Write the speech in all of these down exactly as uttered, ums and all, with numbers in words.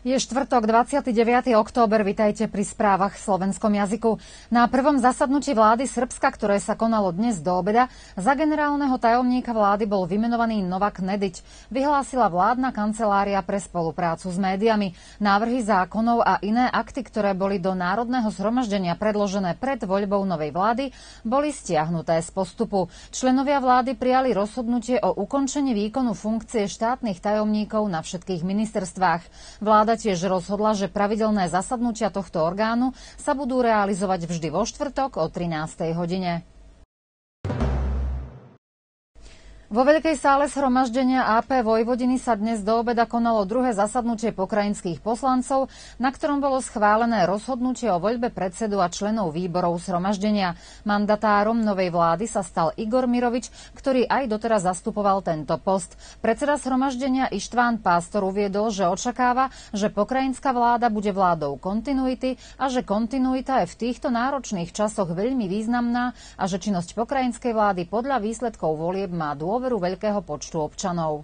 Je štvrtok, dvadsiateho deviateho október, vitajte pri správach v slovenskom jazyku. Na prvom zasadnutí vlády Srbska, ktoré sa konalo dnes do obeda, za generálneho tajomníka vlády bol vymenovaný Novak Nedić. Vyhlásila vládna kancelária pre spoluprácu s médiami. Návrhy zákonov a iné akty, ktoré boli do Národného zhromaždenia predložené pred voľbou novej vlády, boli stiahnuté z postupu. Členovia vlády prijali rozhodnutie o ukončení výkonu funkcie štátnych tajomníkov na všetkých ministerstvách. Vláda tiež rozhodla, že pravidelné zasadnutia tohto orgánu sa budú realizovať vždy vo štvrtok o trinástej hodine. Vo veľkej sále zhromaždenia á pé Vojvodiny sa dnes do obeda konalo druhé zasadnutie pokrajinských poslancov, na ktorom bolo schválené rozhodnutie o voľbe predsedu a členov výborov zhromaždenia. Mandatárom novej vlády sa stal Igor Mirovič, ktorý aj doteraz zastupoval tento post. Predseda zhromaždenia Ištván Pástor uviedol, že očakáva, že pokrajinská vláda bude vládou kontinuity a že kontinuita je v týchto náročných časoch veľmi významná a že činnosť pokrajinskej vlády podľa výsledkov volieb má dôvod dôveru veľkého počtu občanov.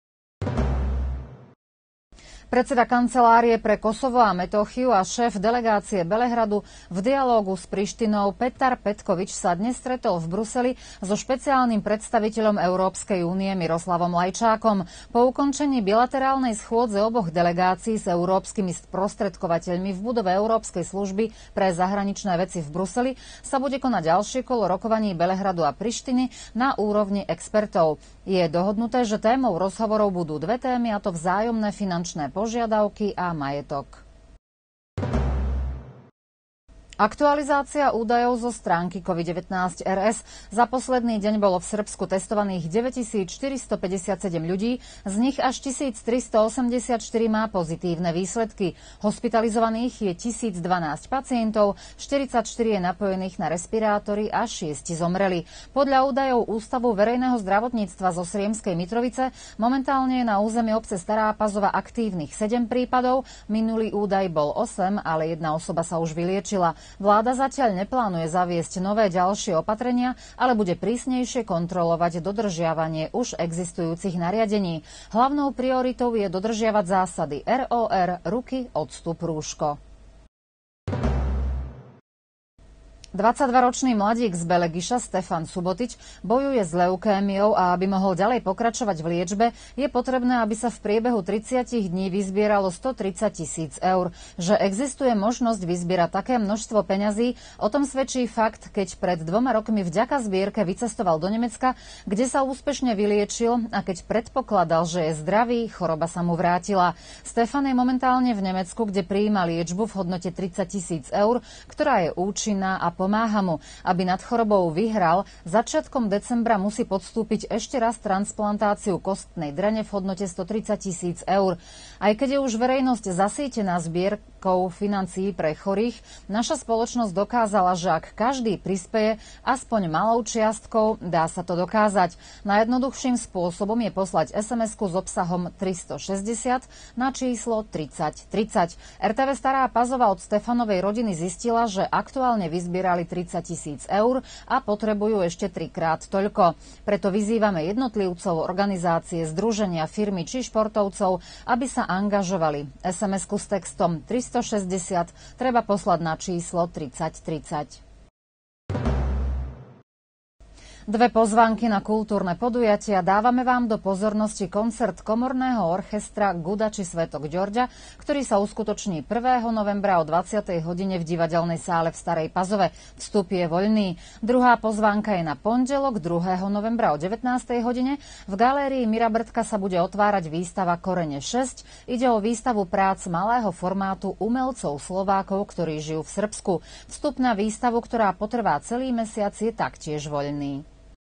Predseda kancelárie pre Kosovo a Metochiu a šéf delegácie Belehradu v dialógu s Prištinou Petar Petkovič sa dnes stretol v Bruseli so špeciálnym predstaviteľom Európskej únie Miroslavom Lajčákom. Po ukončení bilaterálnej schôdze oboch delegácií s európskymi sprostredkovateľmi v budove Európskej služby pre zahraničné veci v Bruseli sa bude konať ďalšie kolo rokovaní Belehradu a Prištiny na úrovni expertov. Je dohodnuté, že témou rozhovorov budú dve témy, a to vzájomné finančné požiadavky a majetok. Aktualizácia údajov zo stránky COVID devätnásť er es. Za posledný deň bolo v Srbsku testovaných deväťtisícštyristopäťdesiatsedem ľudí, z nich až tisíctristoosemdesiatštyri má pozitívne výsledky. Hospitalizovaných je tisícdvanásť pacientov, štyridsaťštyri je napojených na respirátory a šiesť zomreli. Podľa údajov Ústavu verejného zdravotníctva zo Sriemskej Mitrovice momentálne je na území obce Stará Pazova aktívnych sedem prípadov, minulý údaj bol osem, ale jedna osoba sa už vyliečila. Vláda zatiaľ neplánuje zaviesť nové ďalšie opatrenia, ale bude prísnejšie kontrolovať dodržiavanie už existujúcich nariadení. Hlavnou prioritou je dodržiavať zásady er ó er, ruky, odstup, rúško. dvadsaťdvaročný mladík z Belegiša Stefan Subotič bojuje s leukémiou a aby mohol ďalej pokračovať v liečbe, je potrebné, aby sa v priebehu tridsať dní vyzbieralo stotridsať tisíc eur. Že existuje možnosť vyzbierať také množstvo peňazí, o tom svedčí fakt, keď pred dvoma rokmi vďaka zbierke vycestoval do Nemecka, kde sa úspešne vyliečil a keď predpokladal, že je zdravý, choroba sa mu vrátila. Stefan je momentálne v Nemecku, kde prijíma liečbu v hodnote tridsať tisíc eur, ktorá je účinná a pomáha mu. Aby nad chorobou vyhral, začiatkom decembra musí podstúpiť ešte raz transplantáciu kostnej drene v hodnote stotridsať tisíc eur. Aj keď je už verejnosť zasýtená zbierkou financií pre chorých, naša spoločnosť dokázala, že ak každý prispeje aspoň malou čiastkou, dá sa to dokázať. Najjednoduchším spôsobom je poslať es em esku s obsahom tristošesťdesiat na číslo tridsať tridsať. er té vé Stará Pazova od Stefanovej rodiny zistila, že aktuálne vyzbierali tridsať tisíc eur a potrebujú ešte trikrát toľko. Preto vyzývame jednotlivcov, organizácie, združenia, firmy či športovcov, aby sa angažovali. es em esku s textom tristošesťdesiat treba poslať na číslo tridsať tridsať. Dve pozvánky na kultúrne podujatia. Dávame vám do pozornosti koncert komorného orchestra Gudači Svetok Ďorďa, ktorý sa uskutoční prvého novembra o dvadsiatej hodine v divadelnej sále v Starej Pazove. Vstup je voľný. Druhá pozvánka je na pondelok druhého novembra o devätnástej hodine. V galérii Mirabrtka sa bude otvárať výstava Korene šesť. Ide o výstavu prác malého formátu umelcov Slovákov, ktorí žijú v Srbsku. Vstup na výstavu, ktorá potrvá celý mesiac, je taktiež voľný.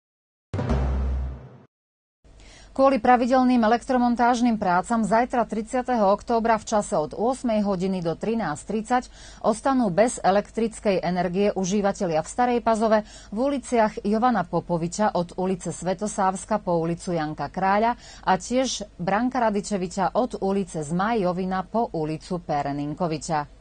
Kvôli pravidelným elektromontážnym prácam zajtra tridsiateho októbra v čase od ôsmej hodiny do trinásť tridsať ostanú bez elektrickej energie užívatelia v Starej Pazove v uliciach Jovana Popoviča od ulice Svetosávska po ulicu Janka Kráľa a tiež Branka Radičeviča od ulice Zmaj Jovina po ulicu Pereninkoviča.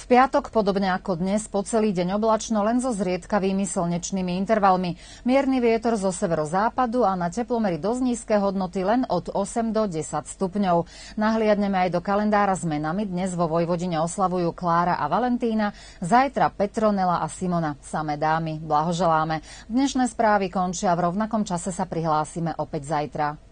V piatok, podobne ako dnes, po celý deň oblačno, len so zriedkavými slnečnými intervalmi. Mierny vietor zo severozápadu a na teplomery dosť nízke hodnoty len od osem do desať stupňov. Nahliadneme aj do kalendára s menami. Dnes vo Vojvodine oslavujú Klára a Valentína, zajtra Petronela a Simona. Samé dámy, blahoželáme. Dnešné správy končia, v rovnakom čase sa prihlásime opäť zajtra.